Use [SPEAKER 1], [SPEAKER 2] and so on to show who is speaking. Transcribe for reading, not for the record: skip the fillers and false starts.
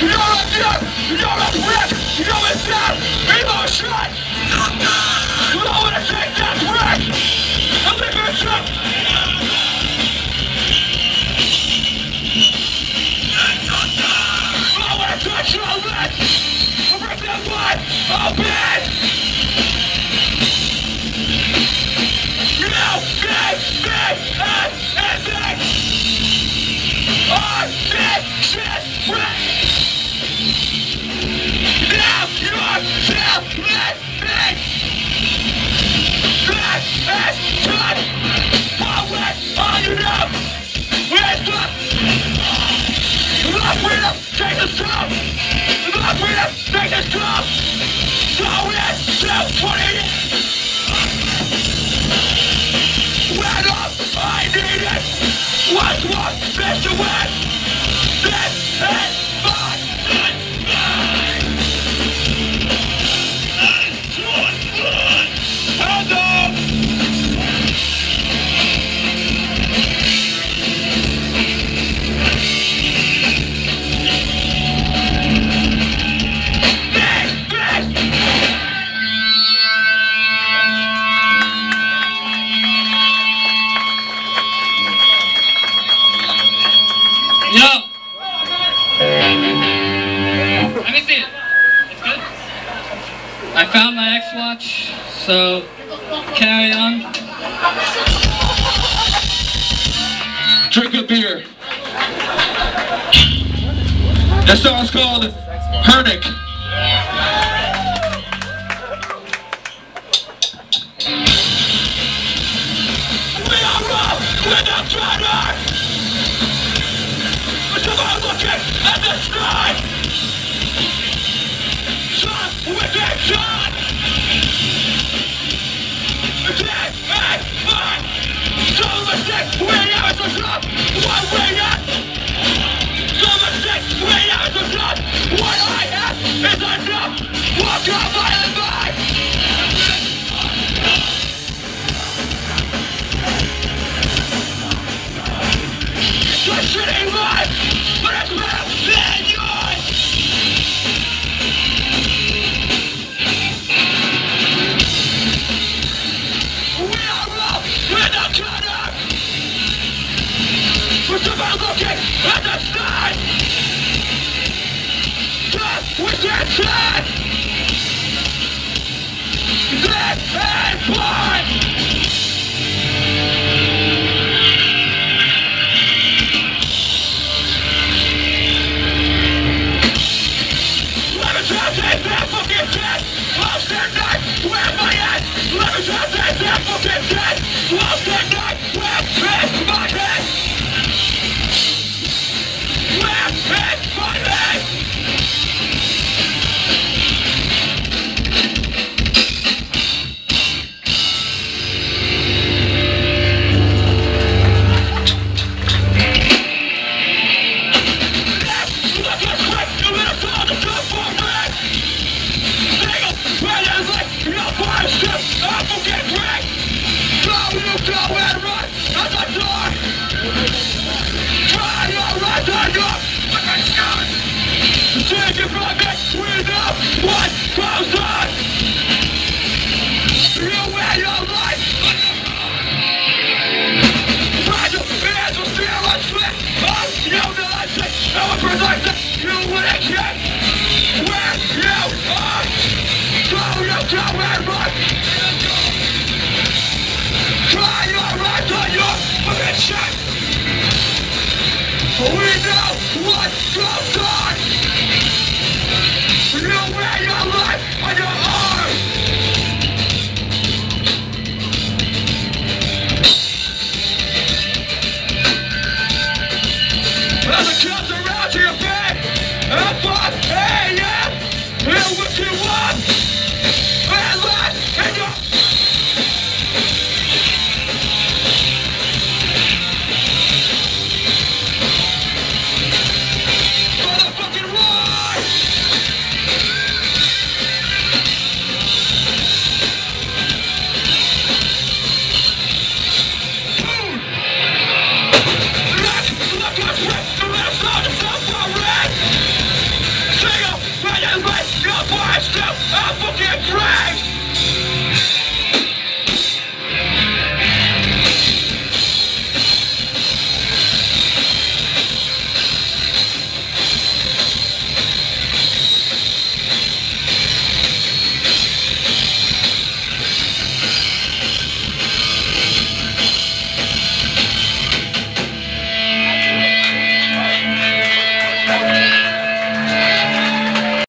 [SPEAKER 1] You're a jerk, you're a prick, you're a sad emotion. I wanna take that wreck and leave it up. I wanna touch your lips and rip that blood open. You are this shit wreck. Now you're still listening. This is done. What all you know is the freedom, take the stop. The freedom, take the stop. Go in, still 20 years. When I need it. What's wrong, Mr. West? This is my life. Hands up!
[SPEAKER 2] Yo! Let me see it. It's good? I found my X-Watch, so carry on.
[SPEAKER 1] Drink a beer. This song's called Hernick. We are raw without honor. Someone looking at the sky. Sun within sun. Dead and fun. So mistake, we have to stop. What we got. So mistake, we have to stop. What I have is enough. Walk your violent life. It's a shitty life, but it's better than yours. We are all without color. We're somehow looking at the sky. Just we can't stand. This is blood. Take that fucking shit! I'll stand back!